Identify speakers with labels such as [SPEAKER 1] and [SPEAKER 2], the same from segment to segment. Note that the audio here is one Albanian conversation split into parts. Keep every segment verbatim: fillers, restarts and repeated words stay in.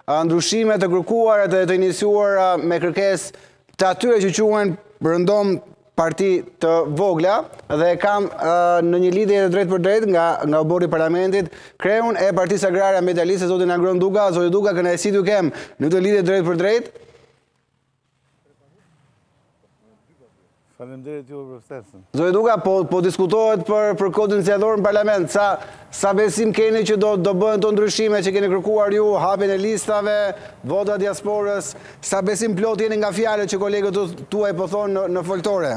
[SPEAKER 1] ndryshime të kërkuara dhe të iniciuara me kërkesë të atyre që quhen rëndom parti të vogla dhe kam në një lidhje të drejt për drejt nga nga obori parlamentit kreun e Partisë Agrare Ambientaliste zotin Agron Duka. Zoti Duka, kënaqësi t'ju kem në këtë lidhje drejt për drejt.
[SPEAKER 2] Faleminderit ju për ftesën.
[SPEAKER 1] Zoti Duka, po po diskutohet për për kodin zgjedhor në parlament. Sa sa besim keni që do do bëhen to ndryshime që keni kërkuar ju, hapjen e listave, vota diasporës, sa besim plot jeni nga fjalët që kolegët tuaj po thonë në, në foltore?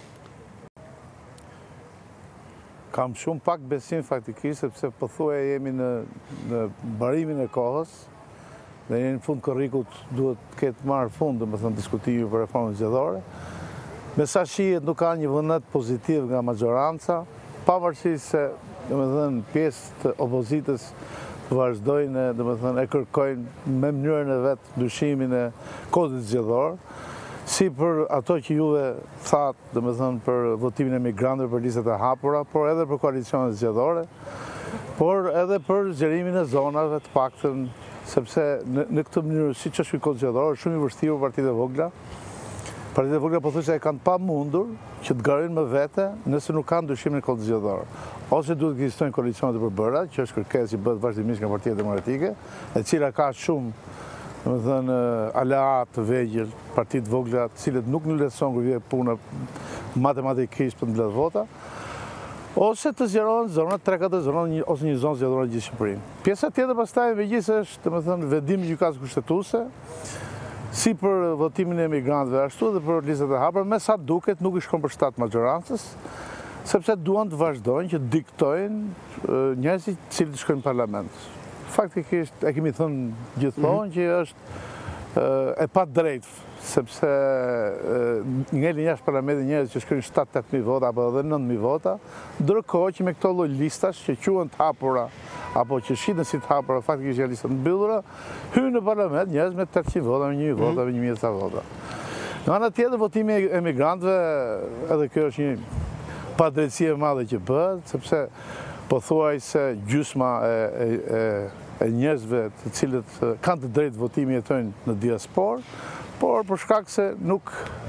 [SPEAKER 2] Kam shumë pak besim faktikisht, sepse pothuaj jemi në në barimin e kohës dhe në fund korrikut duhet të ketë marrë fund, domethënë diskutimi për reformën zgjedhore. Me sa shihet nuk ka një vullnet pozitiv nga majoranca, pavarësisht se domethënë pjesë të opozitës vazhdojnë, domethënë e kërkojnë me mënyrën e vet ndryshimin e kodit zgjedhor, si për ato që juve thatë, domethënë për votimin e migrantëve për listat e hapura, por edhe për koalicionet zgjedhore, por edhe për zgjerimin e zonave të paktën, sepse në, në këtë mënyrë siç është ky kod zgjedhor, është shumë i vështirë për partitë e vogla. Partitë e vogla pothuajse e kanë pa mundur që të garojnë me vete nëse nuk kanë ndryshimin e kodit zgjedhor. Ose duhet të ekzistojnë koalicione të përbëra, që është kërkesë që bëhet vazhdimisht nga Partia Demokratike, e cila ka shumë, domethënë, aleat të vegjël, partitë vogla, të cilët nuk në lehtëson kur vjen puna matematikisht për të mbledhur vota, ose të zgjerohen zonat tre katër zona ose një zonë zgjedhore në gjithë Shqipërinë. Pjesa tjetër pastaj megjithëse është, domethënë, vendim i gjykatës kushtetuese, si për votimin e emigrantëve ashtu dhe për listat e hapura, me sa duket nuk i shkon për shtat majorancës, sepse duan të vazhdojnë që diktojnë njerëzit të cilët shkojnë në parlament. Faktikisht e kemi thënë gjithmonë që është e pa drejtë, sepse ngelin jashtë parlamentit njerëz që shkojnë shtatë tetë mijë vota apo edhe nëntë mijë vota, ndërkohë që me këto lloj listash që quhen të hapura apo që shiten si të hapura, faktikisht janë lista të mbyllura, hyjnë në parlament njerëz me tetëqind vota, me një mijë vota, me një mijë vota. Në ana tjetër, votimi e emigrantëve, edhe kjo është një padrejtësi e madhe që bëhet, sepse pothuajse gjysma e, e, e njerëzve të cilët kanë të drejtë votimi jetojnë në diasporë, por për shkak se nuk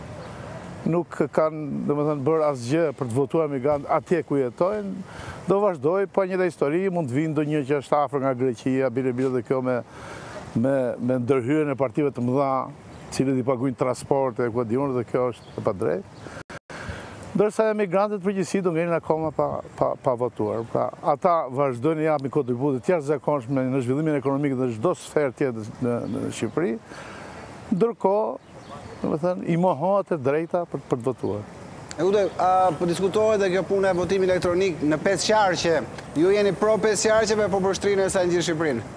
[SPEAKER 2] nuk kanë, domethënë, bërë asgjë për të votuar emigrant atje ku jetojnë, do vazhdoj, po një dhe histori, mund të vinë ndonjë që është afër nga Greqia, bile bile dhe kjo me, me, me ndërhyrjen e partive të mëdha, cilët i paguajnë transport e kuadionë, dhe kjo është e padrejtë. Ndërsa emigrantët përgjithësi do ngelin akoma pa, pa, pa votuar. Pra, ata vazhdojnë japin kontributet të jashtëzakonshme në zhvillimin ekonomik dhe çdo sferë tjetër në, në Shqipëri, ndërkohë, domethënë, i mohohet e drejta për, për të votuar.
[SPEAKER 1] E ute, po diskutohet dhe kjo puna e votimit elektronik në pesë qarqe. Ju jeni pro pesë qarqeve, po për shtrinë e saj në gjithë Shqipërinë?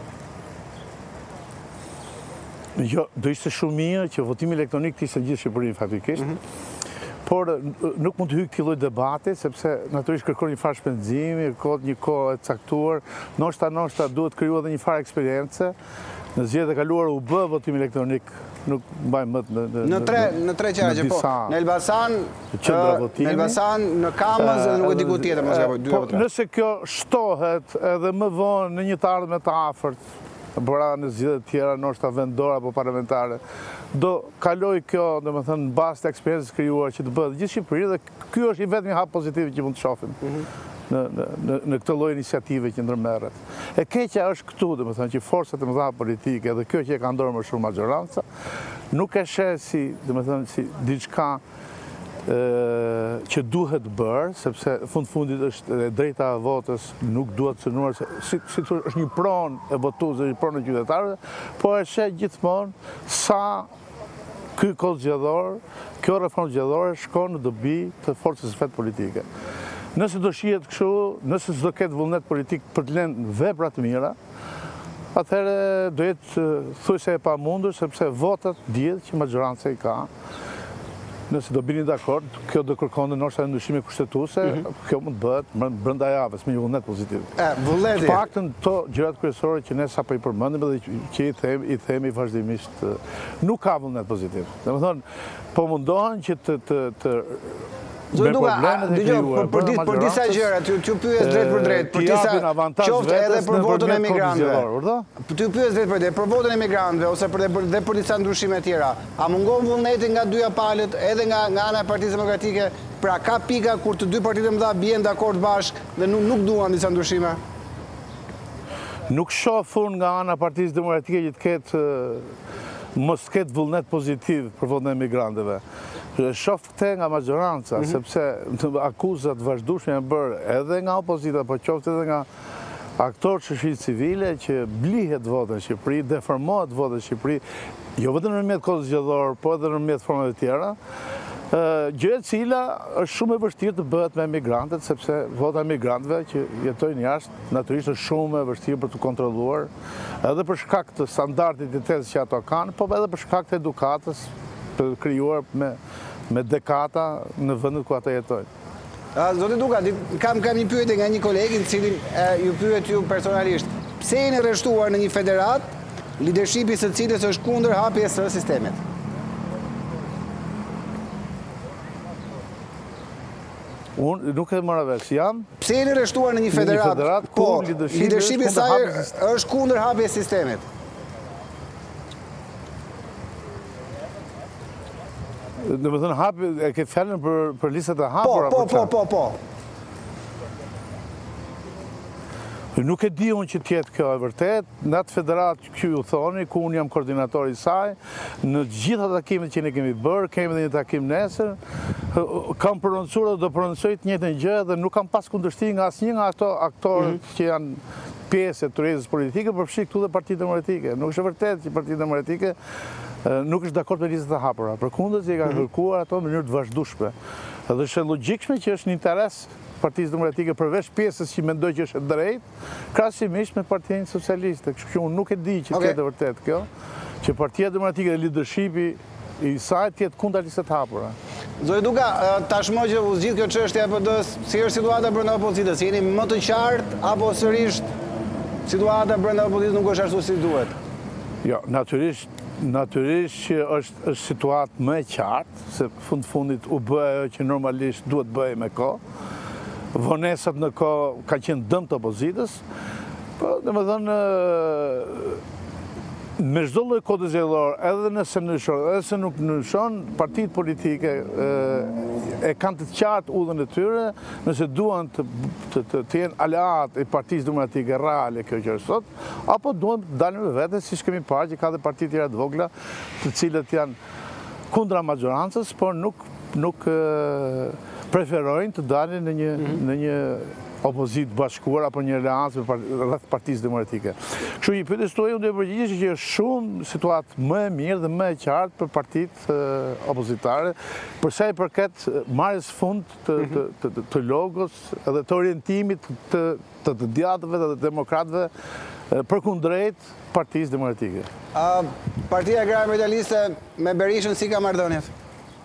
[SPEAKER 2] Jo, do ishte shumë mirë që votimi elektronik të ishte në gjithë Shqipërinë faktikisht. Mm -hmm. Por nuk mund të hyj këtij lloj debati, sepse natyrisht kërkon një farë shpenzimi, kërkon një kohë e caktuar, ndoshta ndoshta duhet krijuar edhe një farë eksperience. Në zgjedhjet e kaluara u bë votim elektronik, nuk mbaj më në në
[SPEAKER 1] në tre në tre qarqe, po. Në Elbasan, në Elbasan, në Kamës dhe nuk e di ku tjetër, mos gaboj, dy apo tre.
[SPEAKER 2] Nëse kjo shtohet edhe më vonë në një të ardhmë të afërt, bëra në zgjedhje të tjera, ndoshta vendore apo parlamentare, do kaloj kjo, domethënë, në bazë të eksperiencës krijuar që të bëhet gjithë Shqipëri dhe ky është i vetmi hap pozitiv që mund të shohim. Në, në, në këtë lloj iniciative që ndërmerret. E keqja është këtu, domethënë, që forcat e mëdha politike dhe kjo që e ka ndorë më shumë majoranca, nuk e sheh si, domethënë, si diçka që duhet bërë, sepse fund fundit është e drejta e votës, nuk duhet cënuar, si, si është një pronë e votuesve, një pronë e qytetarëve, po e sheh gjithmonë sa ky kod zgjedhor, kjo reformë zgjedhore shkon në dobi të forcës së vet politike. Nëse do shihet kështu, nëse s'do ketë vullnet politik për të lënë vepra të mira, atëherë do jetë thuajse e pamundur, sepse votat dihet që majoranca i ka. Nëse do bini dakord, kjo do kërkonte ndoshta ndryshime kushtetuese, mm -hmm. kjo mund të bëhet brenda javës me një vullnet pozitiv.
[SPEAKER 1] E, vullneti.
[SPEAKER 2] Paktën to gjërat kryesore që ne sapo i përmendim dhe që i themi, i themi vazhdimisht, nuk ka vullnet pozitiv. Domethënë, po mundohen që të, të, të me problemet e krijuar.
[SPEAKER 1] Për disa gjëra, t'ju pyes drejt për drejt, për disa qoftë edhe për votën e emigrantëve. T'ju pyes drejt për drejt, për votën e emigrantëve ose dhe për disa ndryshime tjera. A mungon vullneti nga dyja palët edhe nga ana e Partisë Demokratike? Pra ka pika kur të dy partitë e mëdha bien dakord bashkë dhe nuk duan disa ndryshime?
[SPEAKER 2] Nuk shoh unë nga ana e Partisë Demokratike që të ketë mos ketë vullnet pozitiv për votën e emigrantëve. Shoh këte nga majoranca, sepse akuzat vazhdueshme janë bërë edhe nga opozita, po qoftë edhe nga aktorë shoqërisë civile që blihet vota në Shqipëri, deformohet vota në Shqipëri, jo vetëm nëpërmjet kodit zgjedhor, po edhe nëpërmjet formave të tjera. Gjë e cila është shumë e vështirë të bëhet me emigrantët, sepse vota e emigrantëve që jetojnë jashtë natyrisht është shumë e vështirë për të kontrolluar, edhe për shkak të standardit të tezës që ato kanë, po edhe për shkak të edukatës të krijuar me me dekata në vendet ku ata jetojnë.
[SPEAKER 1] Zoti Duka, kam kam një pyetje nga një koleg i cili ju pyet ju personalisht. Pse jeni rreshtuar në një federat, leadershipi së cilës është kundër hapjes së sistemit?
[SPEAKER 2] Unë nuk e marrë vesh, jam...
[SPEAKER 1] Pse jeni rreshtuar në një federat, po, leadershipi i saj është kundër hapjes së sistemit?
[SPEAKER 2] Në më thënë hapi, e ke fjallën për listat e hapura?
[SPEAKER 1] Po, po, po, po.
[SPEAKER 2] Nuk e di unë që tjetë kjo e vërtet, në atë federat kjo ju thoni, ku unë jam koordinator i saj, në gjitha takimet që ne kemi bërë, kemi dhe një takim nesër, kam prononcur dhe do prononcoj të njëjtën gjë dhe nuk kam pas kundërshtim nga asnjë nga ato aktorët që janë pjesë e turezës politike, përfshi këtu dhe Partitë Demokratike. Nuk është e vërtet që Partitë Demokratike nuk është dakord me listat e hapura. Përkundër se i ka kërkuar ato në mënyrë të vazhdueshme. Dhe është e logjikshme që është në interes Partisë Demokratike përveç pjesës që mendoj që është e drejtë, krahasimisht me Partinë Socialiste. Kështu që unë nuk e di që të jetë e vërtet kjo, që Partia Demokratike dhe leadershipi i saj të jetë kundër listave të hapura.
[SPEAKER 1] Zoti Duka, tashmë që u zgjidh kjo çështje e P D-s, si është situata brenda opozitës? Jeni më të qartë apo sërish situata brenda opozitës nuk është ashtu si duhet?
[SPEAKER 2] Jo, natyrisht Natyrisht që është, është situatë më e qartë, se fund fundit u bëhe që normalisht duhet bëhe me ko. Vonesat në ko ka qenë dëm të opozitës, po dhe më dhënë me çdo lloj kodi zgjedhor, edhe nëse ndryshon, edhe se nuk ndryshon, partitë politike e kanë të qartë udhën e tyre, nëse duan të, të, të, të jenë aleat e Partisë Demokratike reale kjo që është sot, apo duan të dalin me vete, siç kemi parë që ka dhe parti tjera të vogla, të cilët janë kundra majorancës, por nuk nuk preferojnë të dalin në një mm-hmm. në një opozit bashkuar apo një aleancë rreth Partisë Demokratike. Kështu një pyetje tuaj unë do të përgjigjesh që është shumë situatë më e mirë dhe më e qartë për partitë opozitare, për sa i përket marrjes fund të, të, të, të, të logos edhe të orientimit të të, të djatëve dhe të demokratëve përkundrejt Partisë Demokratike.
[SPEAKER 1] Uh, Partia Agrare Medialiste me Berishën si ka marrëdhëniet?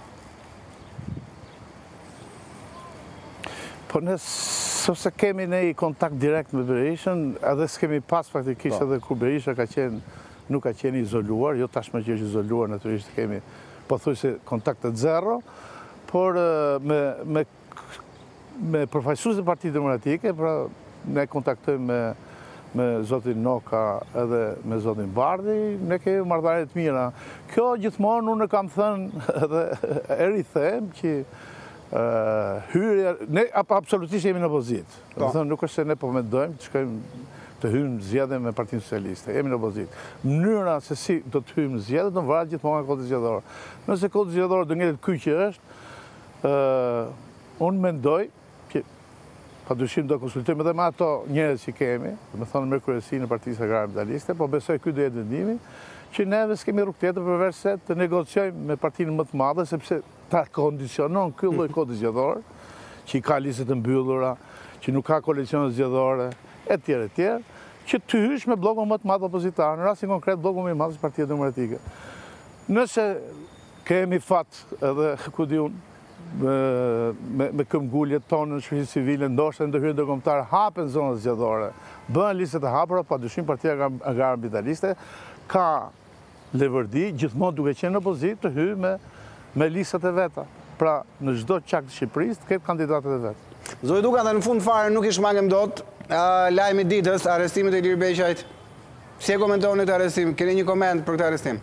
[SPEAKER 2] Po nëse se kemi ne i kontakt direkt me Berishën, edhe s'kemi pas faktikisht edhe kur Berisha ka qenë, nuk ka qenë izoluar, jo tashmë që është izoluar, natyrisht kemi pothuajse kontakte zero, por me, me, me përfaqësues të Partisë Demokratike, pra ne kontaktojmë me, me zotin Noka edhe me zotin Bardhi, ne kemi marrëdhënie të mira. Kjo gjithmonë unë kam thënë edhe e rrithem që Uh, hyrja, ne absolutisht jemi në opozit. Do thënë nuk është se ne po mendojmë të shkojmë të hyjmë zgjedhje me Partinë Socialiste. Jemi në opozit. Mënyra se si do të hyjmë zgjedhje do varet gjithmonë nga kodi zgjedhor. Nëse kodi zgjedhor do ngjelet ky që është, uh, unë mendoj që padyshim do konsultojmë edhe me ato njerëz që kemi, do të thonë me kryesinë e Partisë Agrare Medialiste, po besoj ky do jetë vendimi që neve s'kemi rrugë tjetër përveç se të negociojmë me partinë më të madhe, sepse ta kondicionon ky lloj kodi zgjedhor, që i ka listat të mbyllura, që nuk ka koalicione zgjedhore, etj etj, që të hysh me bllokun më të madh opozitar, në rastin konkret bllokun më i madh i Partisë Demokratike. Nëse kemi fat edhe ku di unë me, me, me këmbguljet tonë në shoqërinë civile, ndoshta ndërhyrje ndërkombëtare hapen zonat zgjedhore, bëhen listat e hapura, padyshim Partia Agrare Medialiste ka levërdi, gjithmonë duke qenë në opozit, të hyjë me, me listat e veta. pra në çdo qak të Shqipërisë të ketë kandidatët e vet.
[SPEAKER 1] Zoti Duka, dhe në fund fare nuk i shmangem dot, uh, lajmi ditës, arrestimit e Ilir Beqajt. Si e komentoni këtë arrestim? Keni një koment për këtë arrestim?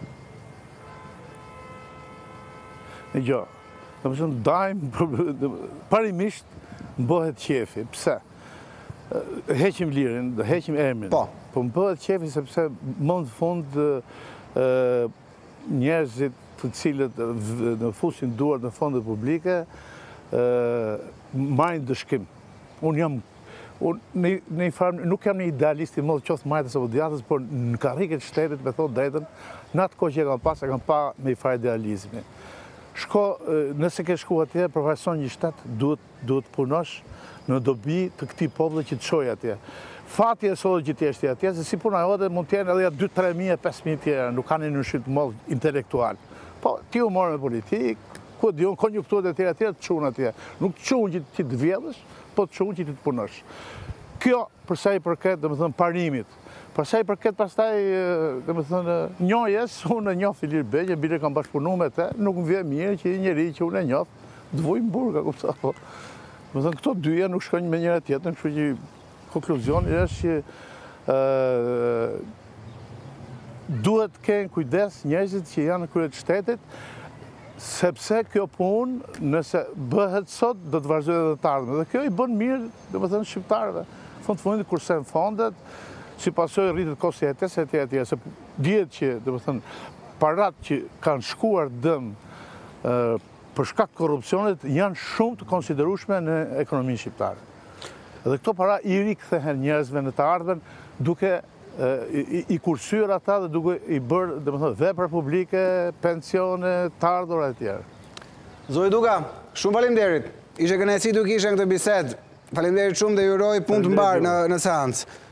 [SPEAKER 2] Në gjo, dhe më shumë dajmë, parimisht bëhet qefi. Pse? Heqim lirin, heqim emrin.
[SPEAKER 1] Po.
[SPEAKER 2] Po më bëhet qefi sepse më në fund njerëzit të cilët në fusin duar në fondet publike marrin dëshkim. Unë jam, unë në farë, nuk jam një idealist i modë qoftë majtës apo djatës, por në karriket shtetit, me thotë drejtën, në atë kohë që e kam pas, e kam pa me i farë idealizmi. Shko, nëse ke shku atje, përfaqëson një shtet, duhet, duhet punosh në dobi të këtij populli që të shojë atje. Fati e sotë që ti është atje, se si puna jote mund të jenë edhe dy tre mijë pesë mijë tjera, nuk kanë një shit moll intelektual. Po ti u morë me politikë, ku diun konjunkturat e tjera tjera të çun atje. Nuk të çun që ti të vjedhësh, po të çun që ti të punosh. Kjo për sa i përket, domethënë parimit. Për sa i përket pastaj, domethënë njohjes, unë e njoh Ilir Beqaj, bile kam bashkëpunuar me të, nuk më vjen mirë që një njerëz që unë e njoh, të vuj në burg, a kupton po. Domethënë këto dyja nuk shkojnë me njëra tjetrën, kështu që konkluzioni është që ë duhet të kenë kujdes njerëzit që janë në krye të shtetit, sepse kjo punë, nëse bëhet sot, do të vazhdojë edhe të ardhmen. Dhe kjo i bën mirë, domethënë shqiptarëve. Fund fundit kur sen fondet, si pasojë rritet kosti i jetës etj etj, se dihet që, domethënë, parat që kanë shkuar dëm për shkak të korrupsionit janë shumë të konsiderueshme në ekonominë shqiptare. Dhe këto para i rikthehen njerëzve në të ardhmen duke i, i kursyer ata dhe duke i bërë, domethënë, vepra publike, pensione, të ardhura e tjera.
[SPEAKER 1] Zoti Duka, shumë faleminderit. Ishte kënaqësi të kishe këtë bisedë. Faleminderit shumë dhe ju uroj punë të mbarë në, në seancë.